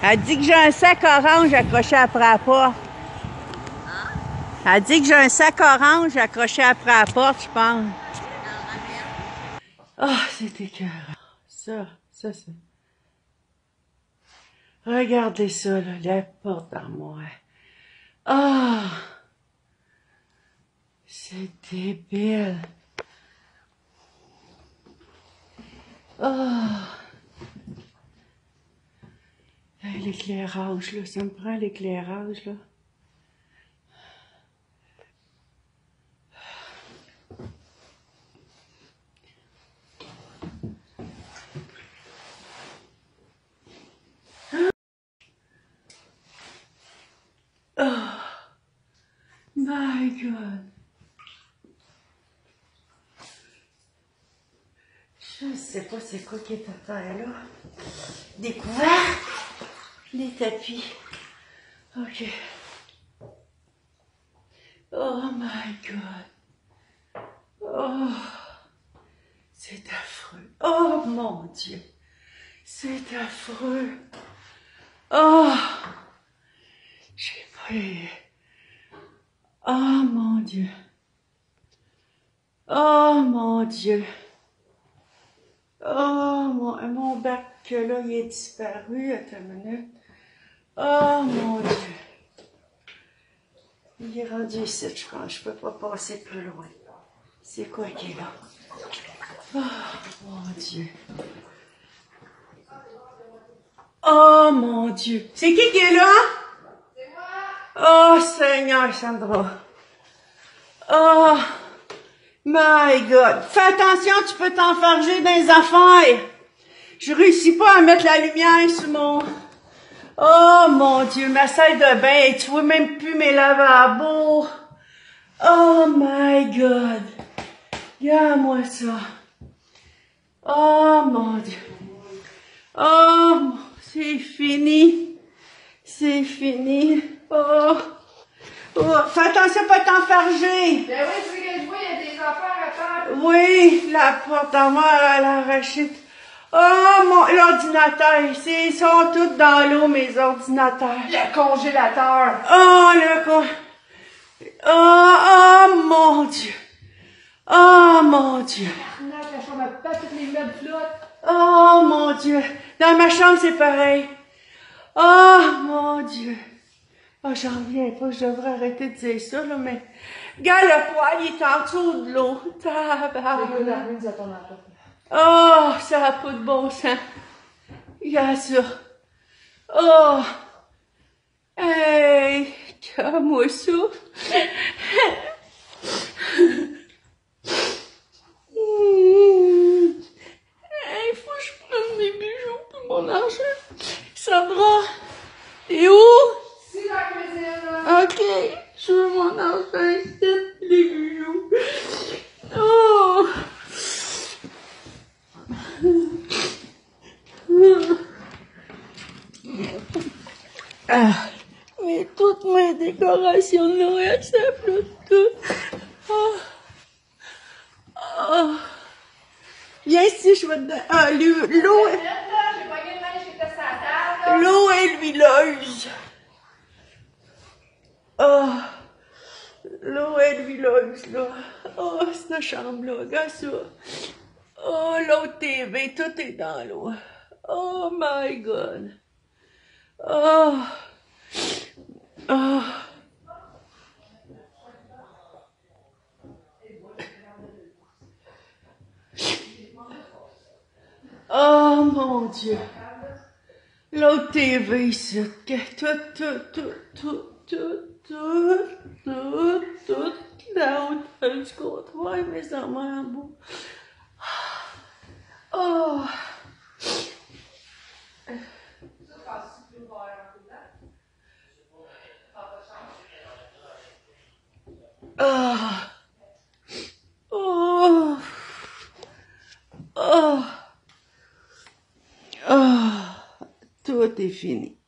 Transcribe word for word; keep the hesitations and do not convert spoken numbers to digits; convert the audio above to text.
Elle dit que j'ai un sac orange accroché après la porte. Elle dit que j'ai un sac orange accroché après la porte, je pense. Ah, oh, c'est écœurant. Ça, ça, ça. Regardez ça, là, la porte d'armoire. Ah! Oh, c'est débile. Ah! Oh. L'éclairage, là, ça me prend l'éclairage, là. Oh! My God! Je sais pas c'est quoi qui est à terre, là. Découvert! Les tapis. OK. Oh my God. Oh. C'est affreux. Oh mon Dieu. C'est affreux. Oh. J'ai pris. Oh mon Dieu. Oh mon Dieu. Oh mon, mon bac là, il est disparu. Attends une minute. Oh mon Dieu. Il est rendu ici, je crois. Je peux pas passer plus loin. C'est quoi qui est là? Oh mon Dieu. Oh mon Dieu. C'est qui qui est là? C'est moi. Oh Seigneur, Sandra. Oh my God. Fais attention, tu peux t'enfarger dans les affaires. Je réussis pas à mettre la lumière sur mon... Oh mon Dieu, ma salle de bain, tu vois même plus mes lavabos. Oh my God. Regarde-moi ça. Oh mon Dieu. Oh, c'est fini. C'est fini. Oh. Oh. Fais attention à pas t'enfarger. Ben oui, tu veux que je vois, il y a des affaires à faire. Oui, la porte en moi, elle a arraché. Oh, mon, l'ordinateur, ils sont tous dans l'eau, mes ordinateurs. Le congélateur. Oh, le con... Oh, oh, mon Dieu. Oh, mon Dieu. La chambre à pas toutes les meubles flottent. Oh, mon Dieu. Dans ma chambre, c'est pareil. Oh, mon Dieu. Oh, j'en reviens pas, je devrais arrêter de dire ça, là, mais... Regarde, le poêle, il est en dessous de l'eau. Tabarnak. Oh, ça n'a pas de bon sens. Regarde ça. Oh. Hey, regarde-moi ça. Hey, faut que je prenne mes bijoux pour mon argent. Sandra, t'es où? C'est la cuisine, là. OK, je veux mon argent ici, les bijoux. Oh. Ah, mais toutes mes décorations de Noël, ça flotte tout. Oh. Oh. Viens ici, je vais te donner. Ah, l'eau. L'eau est huileuse. Oh. L'eau est huileuse, là. Oh, cette chambre-là, regarde ça. Oh, l'autre T V, tout est dans l'eau. Oh my God. Oh. Oh. Oh mon Dieu. L'autre T V ici. Tout, tout, tout, tout, tout, tout, tout, tout. La hauteur du comptoir, mes amis en bout. Oh. Oh. Oh. Oh. Oh. Tout est fini.